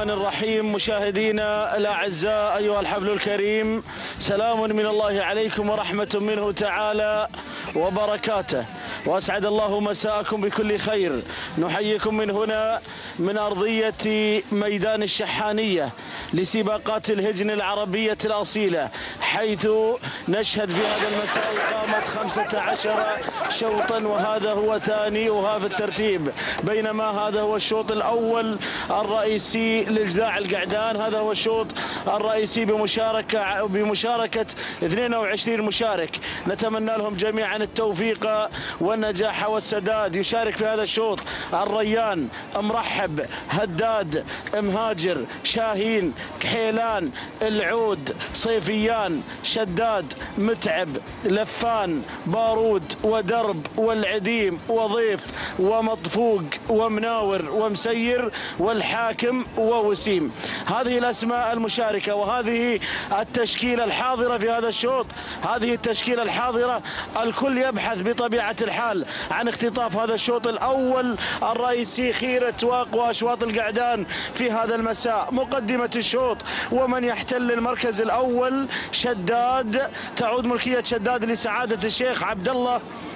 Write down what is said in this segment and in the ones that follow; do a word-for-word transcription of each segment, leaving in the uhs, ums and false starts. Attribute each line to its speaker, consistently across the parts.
Speaker 1: الرحمن الرحيم. مشاهدينا الأعزاء أيها الحفل الكريم، سلام من الله عليكم ورحمة منه تعالى وبركاته، وأسعد الله مساءكم بكل خير. نحييكم من هنا من أرضية ميدان الشحانية لسباقات الهجن العربية الأصيلة، حيث نشهد في هذا المساء إقامة خمسة عشر شوطا، وهذا هو ثانيها في الترتيب، بينما هذا هو الشوط الأول الرئيسي لإجزاء القعدان. هذا هو الشوط الرئيسي بمشاركة بمشاركة اثنين وعشرين مشارك. نتمنى لهم جميعا التوفيق والنجاح والسداد. يشارك في هذا الشوط الريان، مرحب، هداد، مهاجر، شاهين، كحيلان، العود، صيفيان، شداد، متعب، لفان، بارود، ودرب، والعديم، وضيف، ومطفوق، ومناور، ومسير، والحاكم، ووسيم. هذه الأسماء المشاركة وهذه التشكيلة الحاضرة في هذا الشوط. هذه التشكيلة الحاضرة، الكل يبحث بطبيعة الحال عن اختطاف هذا الشوط الأول الرئيسي، خيرة واقوى أشواط القعدان في هذا المساء. مقدمة الشوط ومن يحتل المركز الأول شداد، تعود ملكية شداد لسعادة الشيخ عبد الله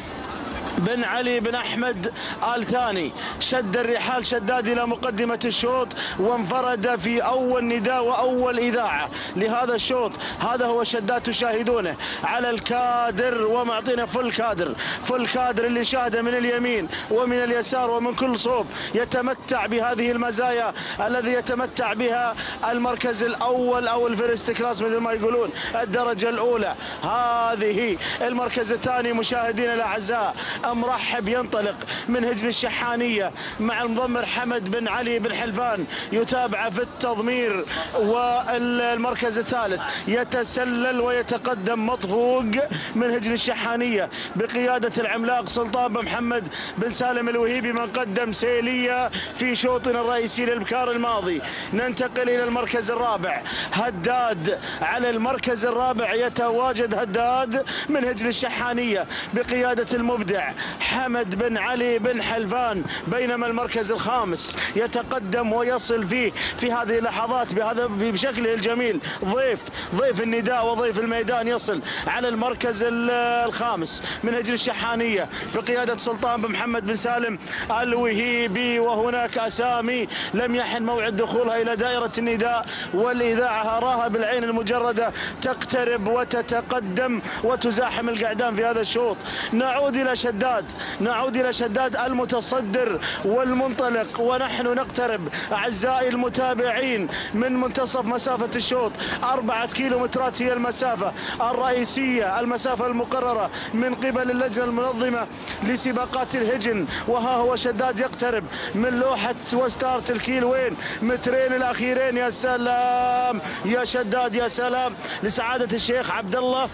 Speaker 1: بن علي بن أحمد آل ثاني. شد الرحال شداد إلى مقدمة الشوط وانفرد في أول نداء وأول إذاعة لهذا الشوط. هذا هو شداد، تشاهدونه على الكادر ومعطينا فل كادر، فل كادر اللي شاهده من اليمين ومن اليسار ومن كل صوب، يتمتع بهذه المزايا الذي يتمتع بها المركز الأول أو الفيرست كلاس مثل ما يقولون، الدرجة الأولى. هذه المركز الثاني مشاهدينا الأعزاء، مرحب ينطلق من هجن الشحانية مع المضمر حمد بن علي بن حلفان، يتابع في التضمير. والمركز الثالث يتسلل ويتقدم مطفوق من هجن الشحانية بقيادة العملاق سلطان بن محمد بن سالم الوهيبي، من قدم سيلية في شوطنا الرئيسي للبكار الماضي. ننتقل إلى المركز الرابع، هداد. على المركز الرابع يتواجد هداد من هجن الشحانية بقيادة المبدع حمد بن علي بن حلفان، بينما المركز الخامس يتقدم ويصل فيه في هذه اللحظات بهذا بشكله الجميل ضيف ضيف النداء وضيف الميدان، يصل على المركز الخامس من هجن الشحانية بقيادة سلطان بن محمد بن سالم الوهيبي. وهناك أسامي لم يحن موعد دخولها إلى دائرة النداء والإذاعة، أراها بالعين المجردة تقترب وتتقدم وتزاحم القعدان في هذا الشوط. نعود إلى شداد، نعود إلى شداد المتصدر والمنطلق، ونحن نقترب أعزائي المتابعين من منتصف مسافة الشوط. أربعة كيلومترات هي المسافة الرئيسية، المسافة المقررة من قبل اللجنة المنظمة لسباقات الهجن. وها هو شداد يقترب من لوحة وستارت الكيلوين، مترين الأخيرين. يا سلام يا شداد، يا سلام لسعادة الشيخ عبد الله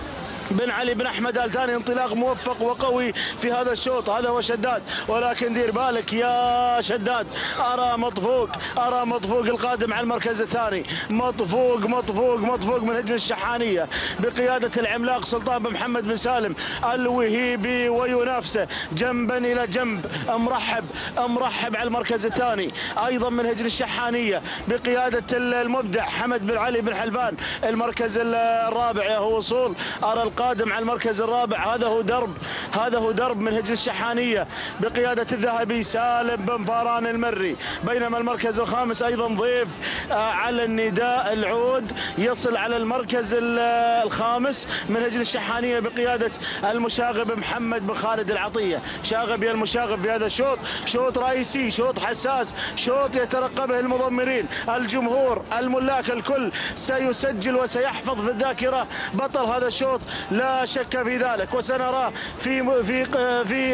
Speaker 1: بن علي بن احمد آل ثاني. انطلاق موفق وقوي في هذا الشوط. هذا هو شداد، ولكن دير بالك يا شداد، ارى مطفوق، ارى مطفوق القادم على المركز الثاني. مطفوق مطفوق مطفوق من هجن الشحانيه بقياده العملاق سلطان بن محمد بن سالم الوهيبي، وينافسه جنبا الى جنب. مرحب مرحب على المركز الثاني ايضا من هجن الشحانيه بقياده المبدع حمد بن علي بن حلفان. المركز الرابع يا هو وصول، ارى قادم على المركز الرابع. هذا هو درب، هذا هو درب من هجن الشحانية بقيادة الذهبي سالم بن فاران المري. بينما المركز الخامس أيضا ضيف على النداء العود، يصل على المركز الخامس من هجن الشحانية بقيادة المشاغب محمد بن خالد العطية. شاغب يا المشاغب في هذا الشوط، شوط رئيسي، شوط حساس، شوط يترقبه المضمرين، الجمهور، الملاك، الكل سيسجل وسيحفظ في الذاكرة بطل هذا الشوط لا شك في ذلك. وسنراه في في في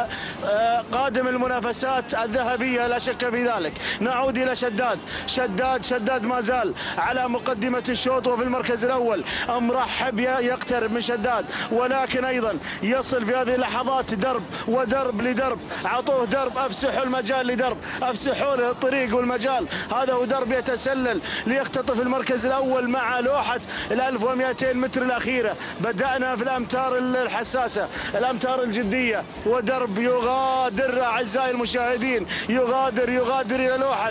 Speaker 1: قادم المنافسات الذهبيه لا شك في ذلك. نعود الى شداد، شداد شداد ما زال على مقدمه الشوط وفي المركز الاول. مرحب يقترب من شداد، ولكن ايضا يصل في هذه اللحظات درب ودرب لدرب. اعطوه درب، افسحوا المجال لدرب، افسحوا له الطريق والمجال. هذا هو درب يتسلل ليختطف المركز الاول مع لوحه ال ألف ومئتين متر الاخيره. بدأ بدأنا في الأمتار الحساسة، الأمتار الجدية، ودرب يغادر أعزائي المشاهدين، يغادر يغادر إلى لوحة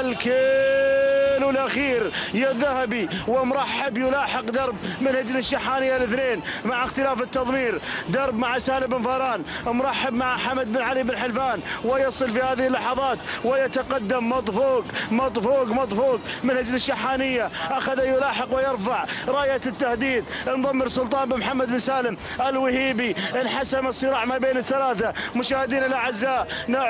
Speaker 1: الكيلو الأخير يا الذهبي، ومرحب يلاحق درب من هجن الشحانية الاثنين مع اختلاف التضمير. درب مع سالم بن فاران، مرحب مع حمد بن علي بن حلفان، ويصل في هذه اللحظات ويتقدم مطفوق مطفوق مطفوق من هجن الشحانية، أخذ يلاحق ويرفع راية التهديد. المضمر سلطان بن محمد بن سالم الوهيبي، انحسم الصراع ما بين الثلاثة. مشاهدينا الأعزاء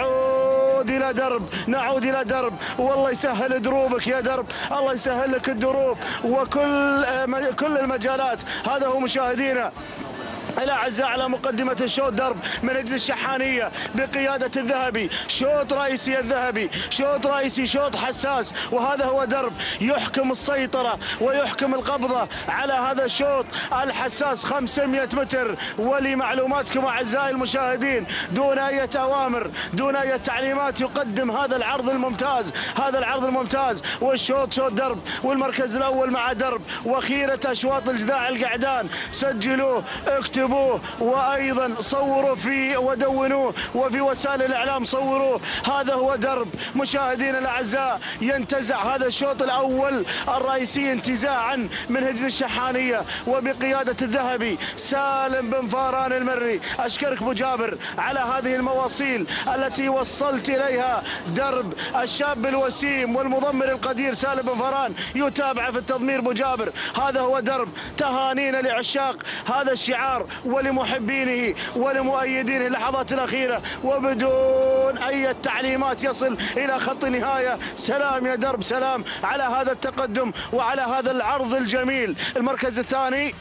Speaker 1: نعود إلى درب، نعود إلى درب، والله يسهل دروبك يا درب، الله يسهل لك الدروب وكل كل المجالات. هذا هو مشاهدينا الأعزاء على مقدمة الشوط درب من أجل الشحانية بقيادة الذهبي، شوط رئيسي الذهبي، شوط رئيسي، شوط حساس، وهذا هو درب يحكم السيطرة ويحكم القبضة على هذا الشوط الحساس. خمسمئة متر، ولمعلوماتكم أعزائي المشاهدين دون أي أوامر دون أي تعليمات يقدم هذا العرض الممتاز، هذا العرض الممتاز. والشوط شوط درب، والمركز الأول مع درب، وخيرة أشواط الجذاع القعدان. سجلوه، اكتبوه، وايضا صوروا فيه ودونوه، وفي وسائل الاعلام صوروه. هذا هو درب مشاهدينا الاعزاء، ينتزع هذا الشوط الاول الرئيسي انتزاعا من هجن الشحانيه وبقياده الذهبي سالم بن فاران المري. اشكرك ابو جابر على هذه المواصيل التي وصلت اليها درب. الشاب الوسيم والمضمر القدير سالم بن فاران يتابع في التضمير ابو جابر. هذا هو درب. تهانينا لعشاق هذا الشعار ولمحبينه ولمؤيدينه اللحظات الأخيرة، وبدون أي تعليمات يصل إلى خط النهاية. سلام يا درب، سلام على هذا التقدم وعلى هذا العرض الجميل. المركز الثاني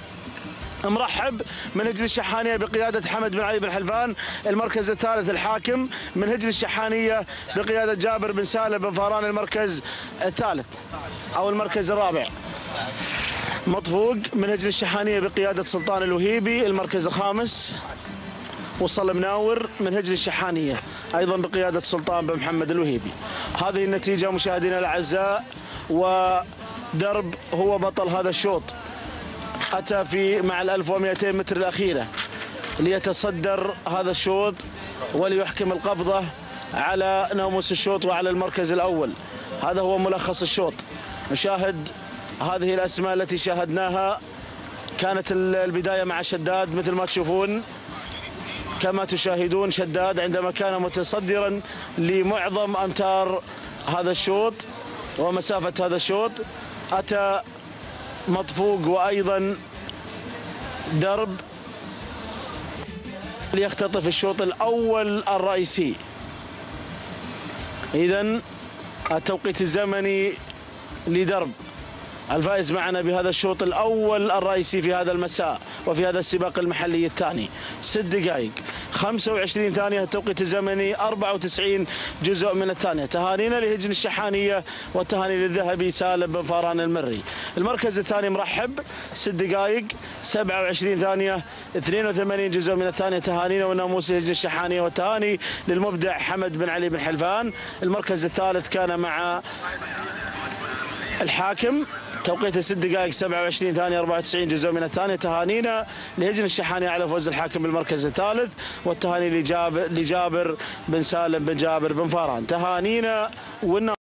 Speaker 1: مرحب من هجن الشحانية بقيادة حمد بن علي بن حلفان. المركز الثالث الحاكم من هجن الشحانية بقيادة جابر بن سالم بن فاران. المركز الثالث أو المركز الرابع مطفوق من هجن الشحانية بقيادة سلطان الوهيبي. المركز الخامس وصل مناور من هجن الشحانية أيضا بقيادة سلطان بن محمد الوهيبي. هذه النتيجة مشاهدينا الأعزاء، ودرب هو بطل هذا الشوط. أتى في مع الألف ومئتين متر الأخيرة ليتصدر هذا الشوط وليحكم القبضة على ناموس الشوط وعلى المركز الأول. هذا هو ملخص الشوط. نشاهد هذه الأسماء التي شاهدناها. كانت البداية مع شداد مثل ما تشوفون كما تشاهدون، شداد عندما كان متصدرا لمعظم أمتار هذا الشوط ومسافة هذا الشوط. أتى مطفوق وأيضا درب ليختطف الشوط الأول الرئيسي. إذن التوقيت الزمني لدرب الفائز معنا بهذا الشوط الأول الرئيسي في هذا المساء وفي هذا السباق المحلي الثاني. ست دقائق خمسة وعشرين ثانية التوقيت الزمني، أربعة وتسعين جزء من الثانية. تهانينا لهجن الشحانية والتهاني للذهبي سالم بن فاران المري. المركز الثاني مرحب ست دقائق سبعة وعشرين ثانية اثنين وثمانين جزء من الثانية. تهانينا وناموس هجن الشحانية والتهاني للمبدع حمد بن علي بن حلفان. المركز الثالث كان مع الحاكم، توقيته ست دقائق سبعة وعشرين ثانية أربعة وتسعين جزء من الثانية. تهانينا لهجن الشحانية على فوز الحاكم بالمركز الثالث، والتهاني لجابر, لجابر بن سالم بن جابر بن فاران. تهانينا والناموس